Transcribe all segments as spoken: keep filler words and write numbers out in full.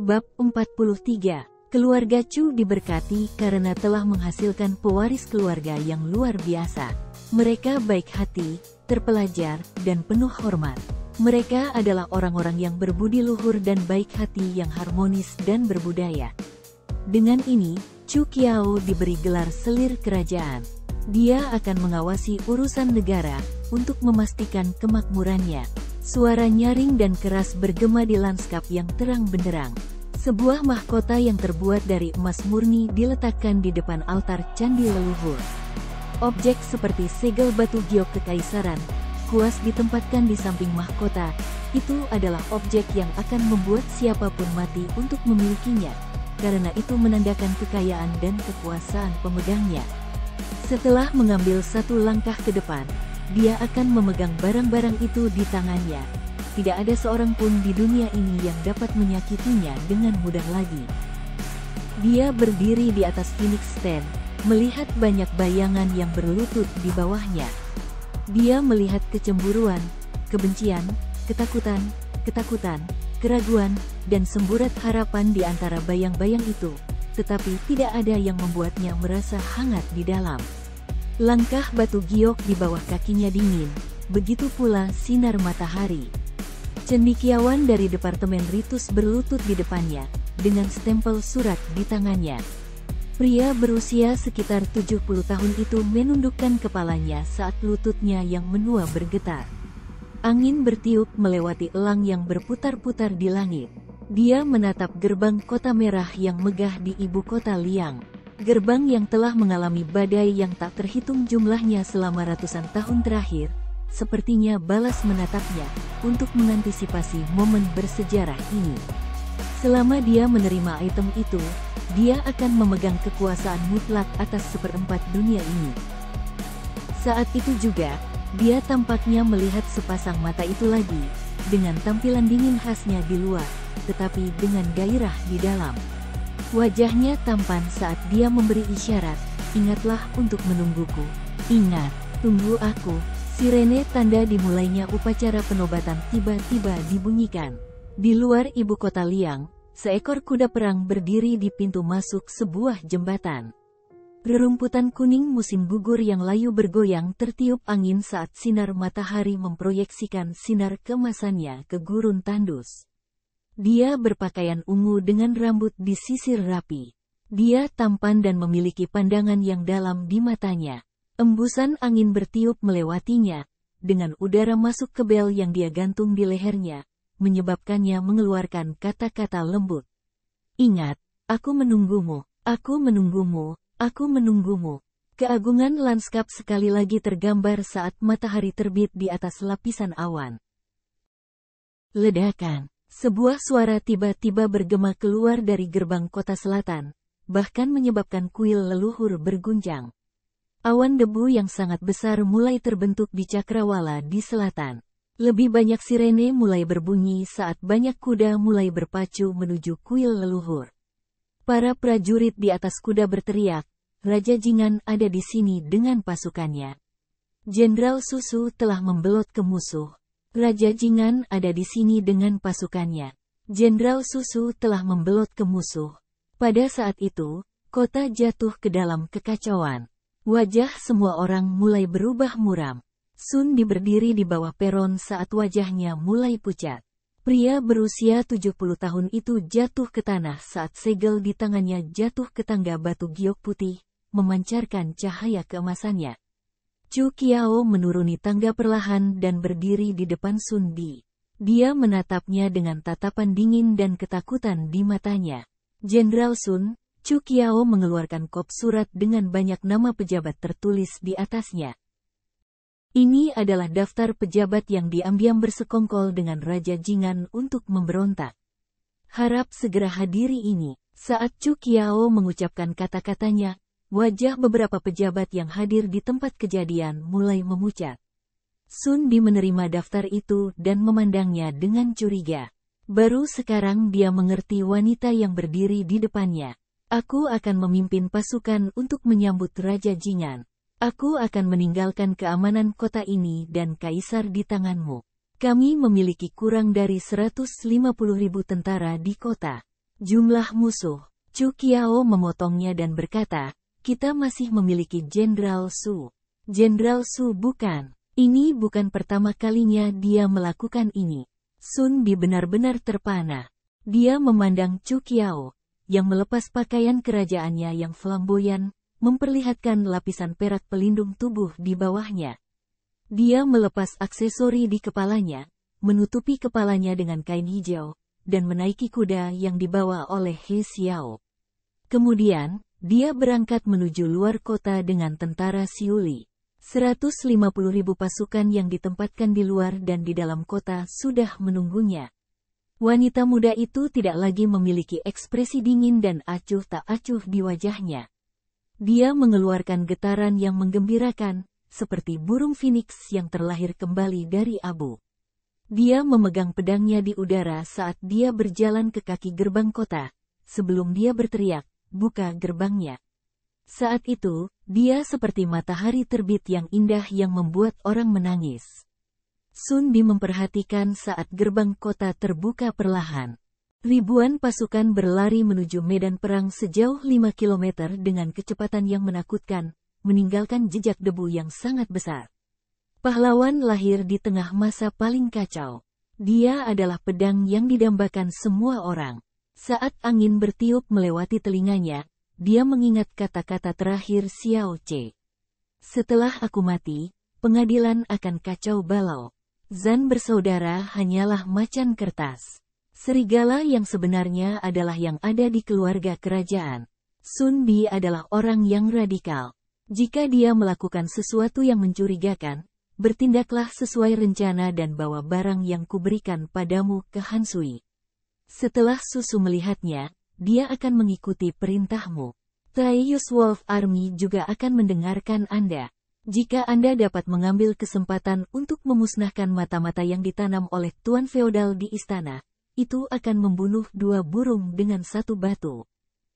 Bab empat puluh tiga. Keluarga Chu diberkati karena telah menghasilkan pewaris keluarga yang luar biasa. Mereka baik hati, terpelajar, dan penuh hormat. Mereka adalah orang-orang yang berbudi luhur dan baik hati yang harmonis dan berbudaya. Dengan ini, Chu Qiao diberi gelar selir kerajaan. Dia akan mengawasi urusan negara untuk memastikan kemakmurannya. Suara nyaring dan keras bergema di lanskap yang terang benderang. Sebuah mahkota yang terbuat dari emas murni diletakkan di depan altar candi leluhur. Objek seperti segel batu giok kekaisaran, kuas ditempatkan di samping mahkota. Itu adalah objek yang akan membuat siapapun mati untuk memilikinya, karena itu menandakan kekayaan dan kekuasaan pemegangnya. Setelah mengambil satu langkah ke depan, dia akan memegang barang-barang itu di tangannya. Tidak ada seorang pun di dunia ini yang dapat menyakitinya dengan mudah lagi. Dia berdiri di atas Phoenix Stand, melihat banyak bayangan yang berlutut di bawahnya. Dia melihat kecemburuan, kebencian, ketakutan, ketakutan, keraguan, dan semburat harapan di antara bayang-bayang itu, tetapi tidak ada yang membuatnya merasa hangat di dalam. Langkah batu giok di bawah kakinya dingin, begitu pula sinar matahari. Cendekiawan dari Departemen Ritus berlutut di depannya, dengan stempel surat di tangannya. Pria berusia sekitar tujuh puluh tahun itu menundukkan kepalanya saat lututnya yang menua bergetar. Angin bertiup melewati elang yang berputar-putar di langit. Dia menatap gerbang kota merah yang megah di ibu kota Liang. Gerbang yang telah mengalami badai yang tak terhitung jumlahnya selama ratusan tahun terakhir, sepertinya balas menatapnya, untuk mengantisipasi momen bersejarah ini. Selama dia menerima item itu, dia akan memegang kekuasaan mutlak atas seperempat dunia ini. Saat itu juga, dia tampaknya melihat sepasang mata itu lagi, dengan tampilan dingin khasnya di luar, tetapi dengan gairah di dalam. Wajahnya tampan saat dia memberi isyarat, "Ingatlah untuk menungguku. Ingat, tunggu aku." Sirene tanda dimulainya upacara penobatan tiba-tiba dibunyikan. Di luar ibu kota Liang, seekor kuda perang berdiri di pintu masuk sebuah jembatan. Rerumputan kuning musim gugur yang layu bergoyang tertiup angin saat sinar matahari memproyeksikan sinar keemasannya ke gurun tandus. Dia berpakaian ungu dengan rambut disisir rapi. Dia tampan dan memiliki pandangan yang dalam di matanya. Embusan angin bertiup melewatinya, dengan udara masuk ke bel yang dia gantung di lehernya, menyebabkannya mengeluarkan kata-kata lembut. "Ingat, aku menunggumu, aku menunggumu, aku menunggumu." Keagungan lanskap sekali lagi tergambar saat matahari terbit di atas lapisan awan. Ledakan. Sebuah suara tiba-tiba bergema keluar dari gerbang kota selatan, bahkan menyebabkan kuil leluhur berguncang. Awan debu yang sangat besar mulai terbentuk di cakrawala di selatan. Lebih banyak sirene mulai berbunyi saat banyak kuda mulai berpacu menuju kuil leluhur. Para prajurit di atas kuda berteriak, "Raja Jingan ada di sini dengan pasukannya. Jenderal Susu telah membelot ke musuh. Raja Jingan ada di sini dengan pasukannya. Jenderal Susu telah membelot ke musuh." Pada saat itu, kota jatuh ke dalam kekacauan. Wajah semua orang mulai berubah muram. Sun berdiri di bawah peron saat wajahnya mulai pucat. Pria berusia tujuh puluh tahun itu jatuh ke tanah saat segel di tangannya jatuh ke tangga batu giok putih, memancarkan cahaya keemasannya. Chu Qiao menuruni tangga perlahan dan berdiri di depan Sun Di. Dia menatapnya dengan tatapan dingin dan ketakutan di matanya. "Jenderal Sun," Chu Qiao mengeluarkan kop surat dengan banyak nama pejabat tertulis di atasnya. Ini adalah daftar pejabat yang diam-diam bersekongkol dengan Raja Jingan untuk memberontak. Harap segera hadiri ini. Saat Chu Qiao mengucapkan kata-katanya, wajah beberapa pejabat yang hadir di tempat kejadian mulai memucat. Sun Di menerima daftar itu dan memandangnya dengan curiga. Baru sekarang dia mengerti wanita yang berdiri di depannya. "Aku akan memimpin pasukan untuk menyambut Raja Jingan. Aku akan meninggalkan keamanan kota ini dan kaisar di tanganmu. Kami memiliki kurang dari seratus lima puluh ribu tentara di kota. jumlah musuh. Chu Qiao memotongnya dan berkata, kita masih memiliki Jenderal Su. Jenderal Su bukan. Ini bukan pertama kalinya dia melakukan ini. Sun Bi benar-benar terpana. Dia memandang Chu Qiao, yang melepas pakaian kerajaannya yang flamboyan, memperlihatkan lapisan perak pelindung tubuh di bawahnya. Dia melepas aksesori di kepalanya, menutupi kepalanya dengan kain hijau, dan menaiki kuda yang dibawa oleh He Xiao. Kemudian, dia berangkat menuju luar kota dengan tentara Siuli. seratus lima puluh ribu pasukan yang ditempatkan di luar dan di dalam kota sudah menunggunya. Wanita muda itu tidak lagi memiliki ekspresi dingin dan acuh tak acuh di wajahnya. Dia mengeluarkan getaran yang menggembirakan, seperti burung phoenix yang terlahir kembali dari abu. Dia memegang pedangnya di udara saat dia berjalan ke kaki gerbang kota, sebelum dia berteriak, buka gerbangnya. Saat itu, dia seperti matahari terbit yang indah yang membuat orang menangis. Sun Bi memperhatikan saat gerbang kota terbuka perlahan. Ribuan pasukan berlari menuju medan perang sejauh lima kilometer dengan kecepatan yang menakutkan, meninggalkan jejak debu yang sangat besar. Pahlawan lahir di tengah masa paling kacau. Dia adalah pedang yang didambakan semua orang. Saat angin bertiup melewati telinganya, dia mengingat kata-kata terakhir Xiao Ce. Setelah aku mati, pengadilan akan kacau balau. Zan bersaudara hanyalah macan kertas. Serigala yang sebenarnya adalah yang ada di keluarga kerajaan. Sun Bi adalah orang yang radikal. Jika dia melakukan sesuatu yang mencurigakan, bertindaklah sesuai rencana dan bawa barang yang kuberikan padamu ke Han Sui. Setelah Susu melihatnya, dia akan mengikuti perintahmu. Taiyus Wolf Army juga akan mendengarkan Anda. Jika Anda dapat mengambil kesempatan untuk memusnahkan mata-mata yang ditanam oleh Tuan Feodal di istana, itu akan membunuh dua burung dengan satu batu.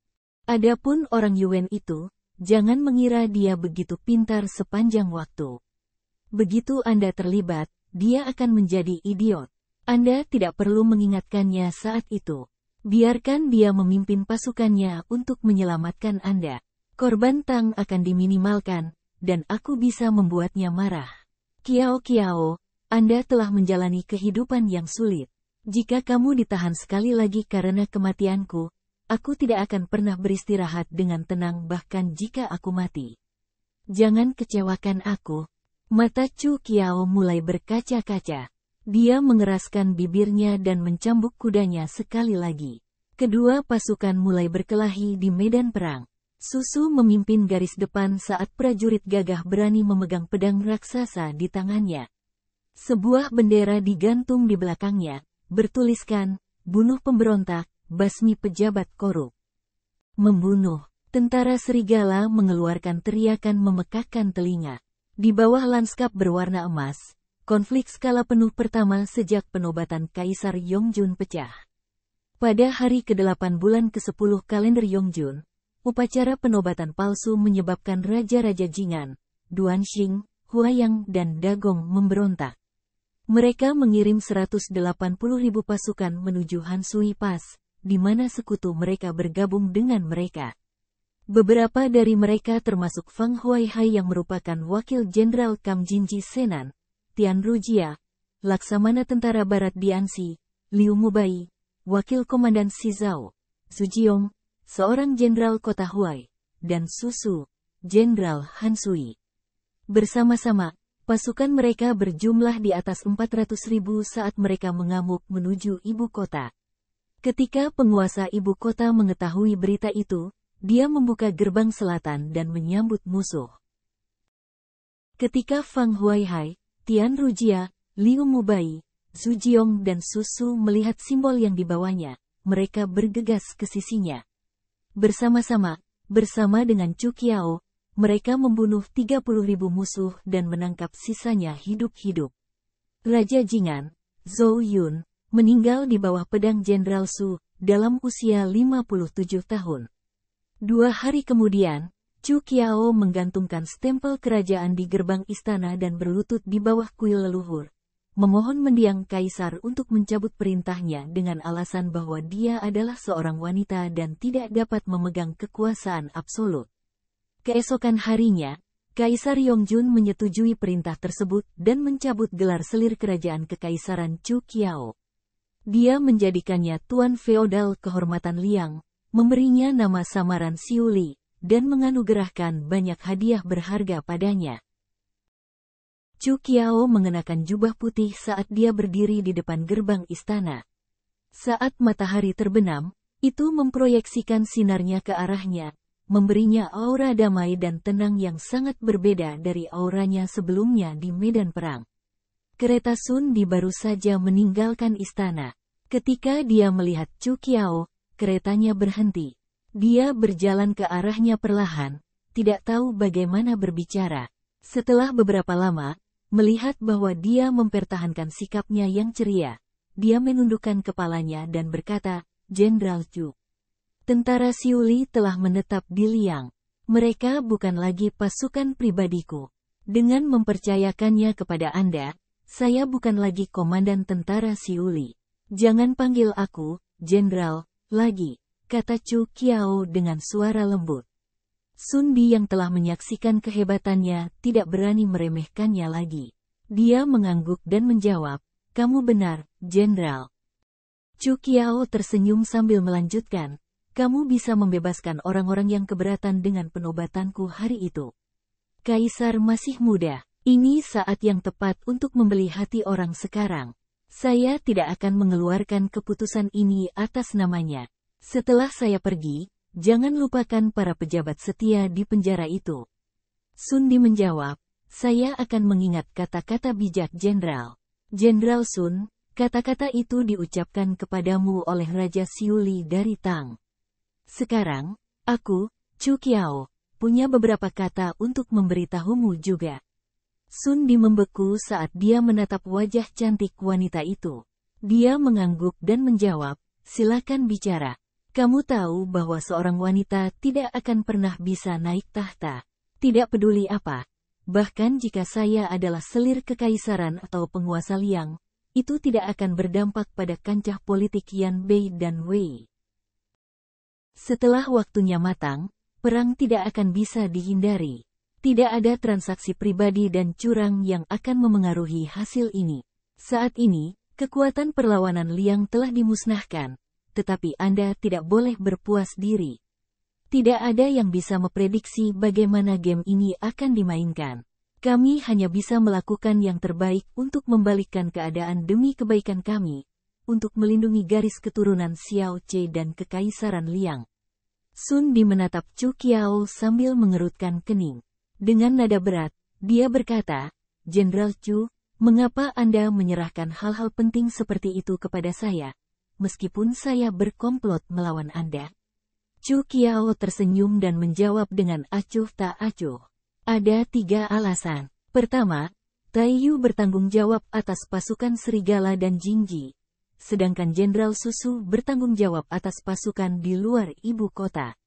Adapun orang Yuan itu, jangan mengira dia begitu pintar sepanjang waktu. Begitu Anda terlibat, dia akan menjadi idiot. Anda tidak perlu mengingatkannya saat itu. Biarkan dia memimpin pasukannya untuk menyelamatkan Anda. Korban Tang akan diminimalkan, dan aku bisa membuatnya marah. Kiao Kiao, Anda telah menjalani kehidupan yang sulit. Jika kamu ditahan sekali lagi karena kematianku, aku tidak akan pernah beristirahat dengan tenang bahkan jika aku mati. Jangan kecewakan aku. Mata Chu Qiao mulai berkaca-kaca. Dia mengeraskan bibirnya dan mencambuk kudanya sekali lagi. Kedua pasukan mulai berkelahi di medan perang. Susu memimpin garis depan saat prajurit gagah berani memegang pedang raksasa di tangannya. Sebuah bendera digantung di belakangnya, bertuliskan, bunuh pemberontak, basmi pejabat korup. Membunuh. Tentara serigala mengeluarkan teriakan memekakkan telinga. Di bawah lanskap berwarna emas, konflik skala penuh pertama sejak penobatan Kaisar Yongjun pecah. Pada hari kedelapan bulan kesepuluh kalender Yongjun, upacara penobatan palsu menyebabkan Raja-Raja Jingan, Duanxing, Huayang dan Dagong memberontak. Mereka mengirim seratus delapan puluh ribu pasukan menuju Han Sui Pass, di mana sekutu mereka bergabung dengan mereka. Beberapa dari mereka termasuk Fang Huaihai yang merupakan wakil Jenderal Kam Jinji Senan, Tian Rujia, Laksamana Tentara Barat Diansi, Liu Mubai, Wakil Komandan Shizao, Sujiong, seorang Jenderal Kota Huai, dan Susu, Jenderal Han Sui. Bersama-sama, pasukan mereka berjumlah di atas empat ratus ribu saat mereka mengamuk menuju ibu kota. Ketika penguasa ibu kota mengetahui berita itu, dia membuka gerbang selatan dan menyambut musuh. Ketika Fang Huaihai, Tian Rujia, Liu Mubai, Sujiong dan Susu melihat simbol yang dibawanya, mereka bergegas ke sisinya. Bersama-sama, bersama dengan Chu Qiao, mereka membunuh tiga puluh ribu musuh dan menangkap sisanya hidup-hidup. Raja Jingan, Zhou Yun, meninggal di bawah pedang Jenderal Su, dalam usia lima puluh tujuh tahun. Dua hari kemudian, Chu Qiao menggantungkan stempel kerajaan di gerbang istana dan berlutut di bawah kuil leluhur, memohon mendiang kaisar untuk mencabut perintahnya dengan alasan bahwa dia adalah seorang wanita dan tidak dapat memegang kekuasaan absolut. Keesokan harinya, Kaisar Yongjun menyetujui perintah tersebut dan mencabut gelar selir kerajaan kekaisaran Chu Qiao. Dia menjadikannya Tuan Feodal Kehormatan Liang, memberinya nama samaran Xiu Li, dan menganugerahkan banyak hadiah berharga padanya. Chu Qiao mengenakan jubah putih saat dia berdiri di depan gerbang istana. Saat matahari terbenam, itu memproyeksikan sinarnya ke arahnya, memberinya aura damai dan tenang yang sangat berbeda dari auranya sebelumnya di medan perang. Kereta Sun Di baru saja meninggalkan istana. Ketika dia melihat Chu Qiao, keretanya berhenti. Dia berjalan ke arahnya perlahan, tidak tahu bagaimana berbicara. Setelah beberapa lama, melihat bahwa dia mempertahankan sikapnya yang ceria, dia menundukkan kepalanya dan berkata, "Jenderal Chu, tentara Xiu Li telah menetap di Liang. Mereka bukan lagi pasukan pribadiku. Dengan mempercayakannya kepada Anda, saya bukan lagi komandan tentara Xiu Li. Jangan panggil aku, Jenderal, lagi," kata Chu Qiao dengan suara lembut. Sun Di yang telah menyaksikan kehebatannya tidak berani meremehkannya lagi. Dia mengangguk dan menjawab, "Kamu benar, Jenderal." Chu Qiao tersenyum sambil melanjutkan, "Kamu bisa membebaskan orang-orang yang keberatan dengan penobatanku hari itu. Kaisar masih muda. Ini saat yang tepat untuk membeli hati orang sekarang. Saya tidak akan mengeluarkan keputusan ini atas namanya. Setelah saya pergi, jangan lupakan para pejabat setia di penjara itu." Sun Di menjawab, "Saya akan mengingat kata-kata bijak Jenderal." "Jenderal Sun, kata-kata itu diucapkan kepadamu oleh Raja Xiu Li dari Tang. Sekarang, aku, Chu Qiao, punya beberapa kata untuk memberitahumu juga." Sun Di membeku saat dia menatap wajah cantik wanita itu. Dia mengangguk dan menjawab, "Silakan bicara. Kamu tahu bahwa seorang wanita tidak akan pernah bisa naik tahta. Tidak peduli apa. Bahkan jika saya adalah selir kekaisaran atau penguasa Liang, itu tidak akan berdampak pada kancah politik Yan Bei dan Wei. Setelah waktunya matang, perang tidak akan bisa dihindari. Tidak ada transaksi pribadi dan curang yang akan memengaruhi hasil ini. Saat ini, kekuatan perlawanan Liang telah dimusnahkan. Tetapi Anda tidak boleh berpuas diri. Tidak ada yang bisa memprediksi bagaimana game ini akan dimainkan. Kami hanya bisa melakukan yang terbaik untuk membalikkan keadaan demi kebaikan kami, untuk melindungi garis keturunan Xiao Ce dan Kekaisaran Liang." Sun Di menatap Chu Qiao sambil mengerutkan kening. Dengan nada berat, dia berkata, "Jenderal Chu, mengapa Anda menyerahkan hal-hal penting seperti itu kepada saya, meskipun saya berkomplot melawan Anda?" Chu Qiao tersenyum dan menjawab dengan acuh tak acuh. "Ada tiga alasan. Pertama, Taiyu bertanggung jawab atas pasukan Serigala dan Jingji, sedangkan Jenderal Susu bertanggung jawab atas pasukan di luar ibu kota.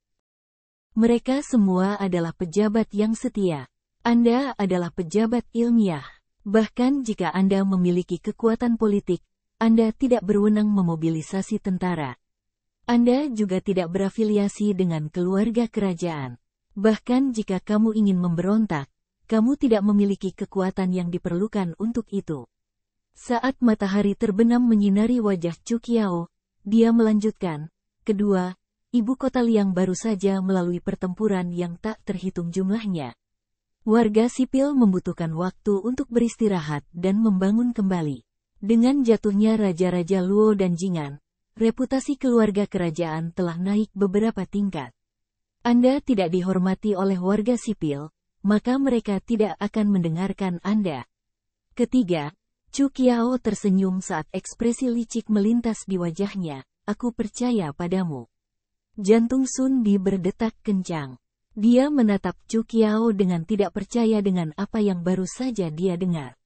Mereka semua adalah pejabat yang setia. Anda adalah pejabat ilmiah. Bahkan jika Anda memiliki kekuatan politik, Anda tidak berwenang memobilisasi tentara. Anda juga tidak berafiliasi dengan keluarga kerajaan. Bahkan jika kamu ingin memberontak, kamu tidak memiliki kekuatan yang diperlukan untuk itu." Saat matahari terbenam menyinari wajah Chu Qiao, dia melanjutkan, "Kedua, ibu kota Liang baru saja melalui pertempuran yang tak terhitung jumlahnya. Warga sipil membutuhkan waktu untuk beristirahat dan membangun kembali. Dengan jatuhnya Raja-Raja Luo dan Jingan, reputasi keluarga kerajaan telah naik beberapa tingkat. Anda tidak dihormati oleh warga sipil, maka mereka tidak akan mendengarkan Anda." Ketiga, Chu Qiao tersenyum saat ekspresi licik melintas di wajahnya, "Aku percaya padamu." Jantung Sun Di berdetak kencang. Dia menatap Chu Qiao dengan tidak percaya dengan apa yang baru saja dia dengar.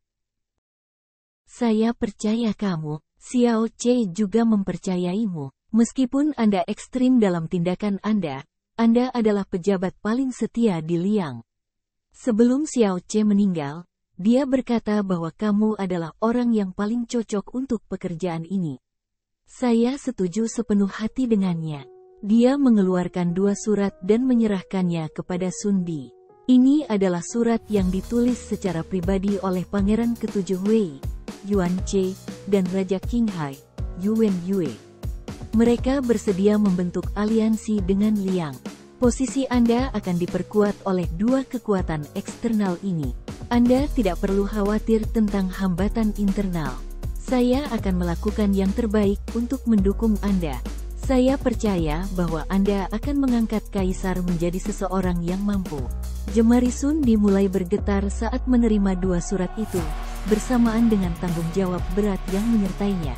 "Saya percaya kamu, Xiao Ce juga mempercayaimu. Meskipun Anda ekstrim dalam tindakan Anda, Anda adalah pejabat paling setia di Liang. Sebelum Xiao Ce meninggal, Dia berkata bahwa kamu adalah orang yang paling cocok untuk pekerjaan ini. Saya setuju sepenuh hati dengannya. Dia mengeluarkan dua surat dan menyerahkannya kepada Sun Bi. Ini adalah surat yang ditulis secara pribadi oleh Pangeran Ketujuh Wei, Yuan Che, dan Raja Qinghai, Yuan Yue. Mereka bersedia membentuk aliansi dengan Liang. Posisi Anda akan diperkuat oleh dua kekuatan eksternal ini. Anda tidak perlu khawatir tentang hambatan internal. Saya akan melakukan yang terbaik untuk mendukung Anda. Saya percaya bahwa Anda akan mengangkat Kaisar menjadi seseorang yang mampu. Jemari Sun dimulai bergetar saat menerima dua surat itu, bersamaan dengan tanggung jawab berat yang menyertainya.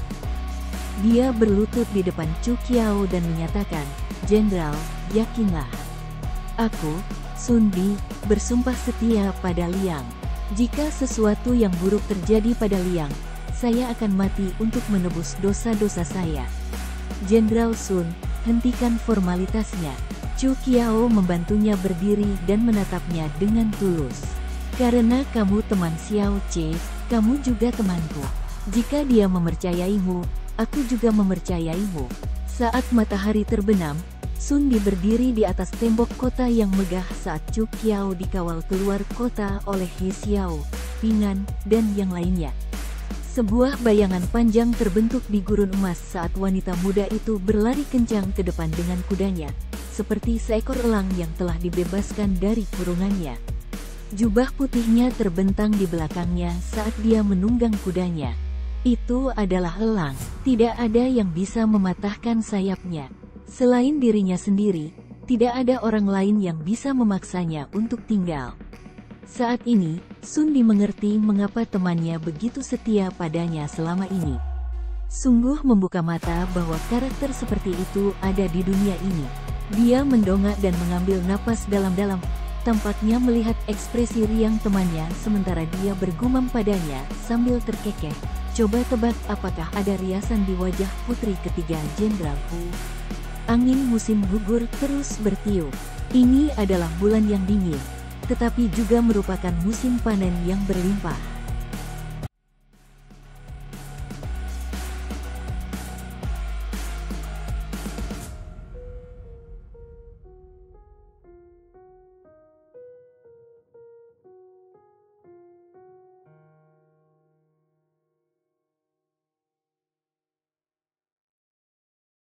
Dia berlutut di depan Chu Qiao dan menyatakan, "Jenderal, yakinlah. Aku, Sun Bi, bersumpah setia pada Liang. Jika sesuatu yang buruk terjadi pada Liang, saya akan mati untuk menebus dosa-dosa saya." Jenderal Sun, hentikan formalitasnya. Chu Qiao membantunya berdiri dan menatapnya dengan tulus. Karena kamu teman Xiao Che, kamu juga temanku. Jika dia mempercayaimu, aku juga mempercayaimu. Saat matahari terbenam, Sun Bi berdiri di atas tembok kota yang megah saat Chu Qiao dikawal keluar kota oleh He Xiao, Pingan, dan yang lainnya. Sebuah bayangan panjang terbentuk di gurun emas saat wanita muda itu berlari kencang ke depan dengan kudanya, seperti seekor elang yang telah dibebaskan dari kurungannya. Jubah putihnya terbentang di belakangnya saat dia menunggang kudanya. Itu adalah elang, tidak ada yang bisa mematahkan sayapnya. Selain dirinya sendiri, tidak ada orang lain yang bisa memaksanya untuk tinggal. Saat ini, Sun Bi mengerti mengapa temannya begitu setia padanya selama ini. Sungguh membuka mata bahwa karakter seperti itu ada di dunia ini. Dia mendongak dan mengambil napas dalam-dalam, tampaknya melihat ekspresi riang temannya sementara dia bergumam padanya sambil terkekeh. Coba tebak apakah ada riasan di wajah putri ketiga Jenderal Hu. Angin musim gugur terus bertiup. Ini adalah bulan yang dingin, tetapi juga merupakan musim panen yang berlimpah.